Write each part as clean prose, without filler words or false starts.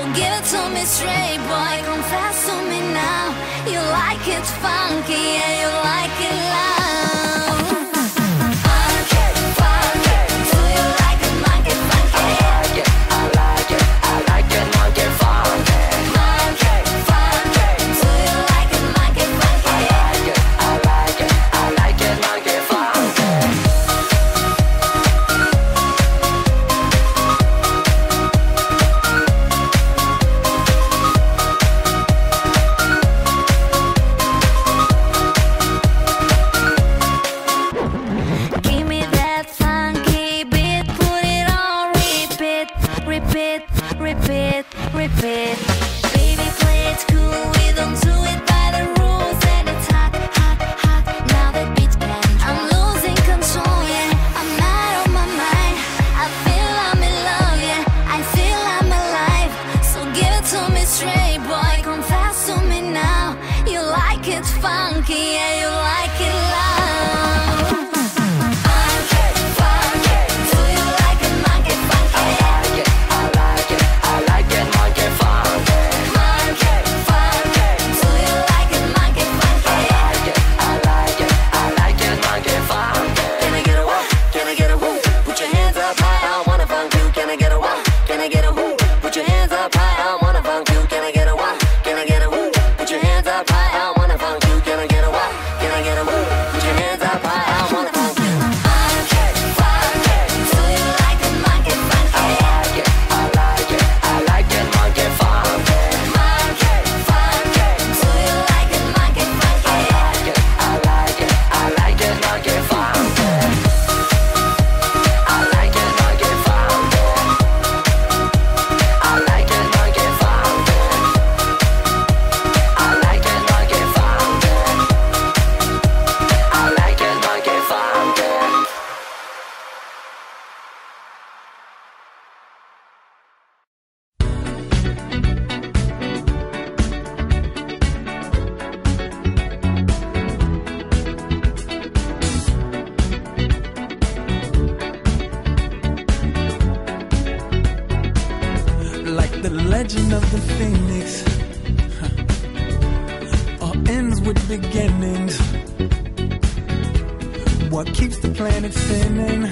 give it to me straight, boy, confess to me now. You like it funky, yeah, you like it loud. Funky, funky, do you like it monkey funky? I like it, I like it monkey funky. Funky, funky, do you like it monkey funky? I like it, I like it monkey funky. Give me that funky beat, put it on repeat, repeat, repeat, repeat. Baby, play it cool, we don't do it by the rules, and it's hot, hot, hot. Now that beat can drop. I'm losing control, yeah. I'm out of my mind. I feel I'm in love, yeah. I feel I'm alive. So give it to me straight, boy. Confess to me now. You like it funky, yeah. You like it loud. Funky, funky, do you like it monkey funky? I like it, I like it monkey funky. Funky, funky, do you like it monkey funky? I like it, I like it monkey funky. Can I get a whoop? Can I get a whoop? Put your hands up high, I wanna funk you. Can I get a whoop? Can I get a whoop? Put your hands up high, I wanna funk you. Can I get a whoop? Can I get a whoop? Put your hands up high, I wanna funk you. Can I get a whoop? Can I get a whoop? Put your hands up high, I wanna funk you. Funky, funky, do you like it monkey funky? I like it, I like it monkey funky. Funky, funky, do you like it monkey funky? I like it, I like it monkey funky. I like it monkey funky. I like it monkey funky. I like it monkey funky. I like it monkey funky. Like the legend of the phoenix, all ends with beginnings. What keeps the planet spinning?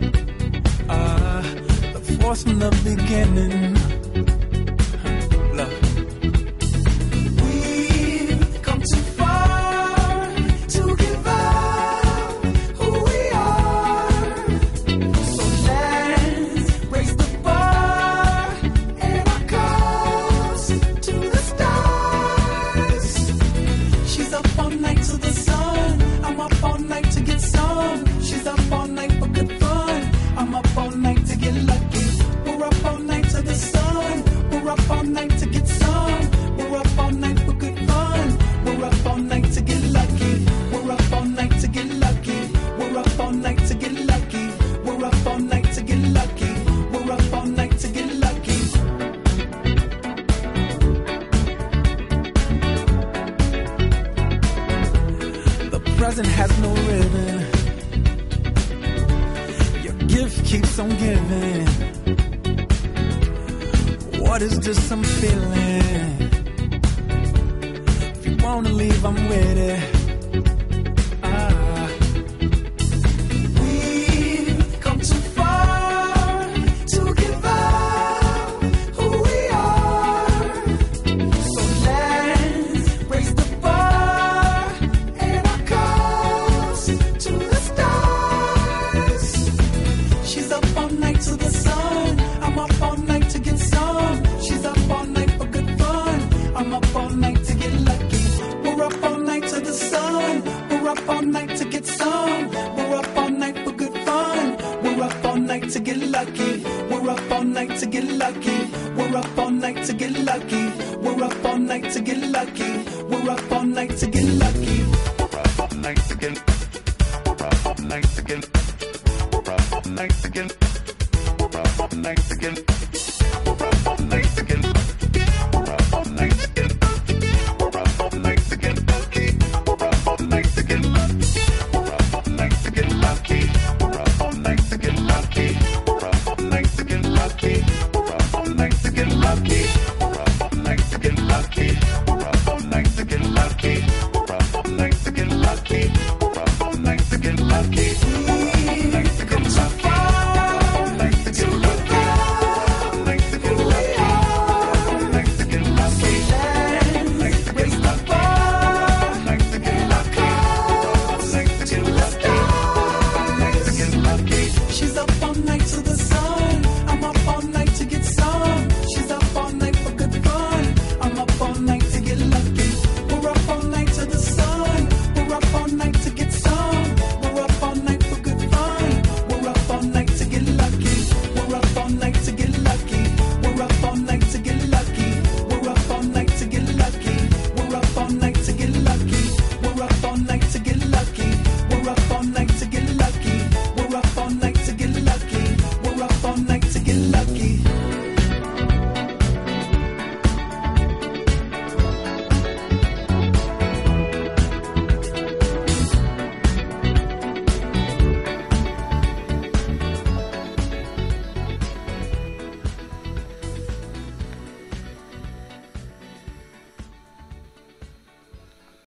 The force from the beginning. Love. We've come too far to give up who we are. So let's raise the bar and our cups to the stars. She's up all night to the sun. I'm up all night to get some. She's up all night for good fun. I'm up all night to get lucky. We're up all night to the sun. We're up all night to get some. We're up all night for good fun. We're up all night to get lucky. We're up all night to get lucky. We're up all night to get lucky. We're up all night to get lucky. We're up all night to get lucky. The present has no ribbon. Your gift keeps on giving. What is this I'm feeling? If you wanna leave, I'm with it. We've come too far to give up who we are. So let's raise the bar and our cups to the stars. She's up all night to the sun. I'm up all night to get some. She's up all night for good fun. I'm up all night to get lucky. We're up all night to the sun. We're up all night to get some. We're up all night for good fun. We're up all night to get lucky. We're up all night to get lucky. We're up all night to get lucky. We're up all night to get lucky. We're up all night to get lucky. We're up all night to get. We're up all night to get. We're up all night to get. We're up all night to get. We're up all night to get. We're up all night to get. We're up all night to get lucky. We're up all night to get. We're up all night to get lucky. We're up all night to get lucky. We're up all night to get lucky. We're up all night to get lucky.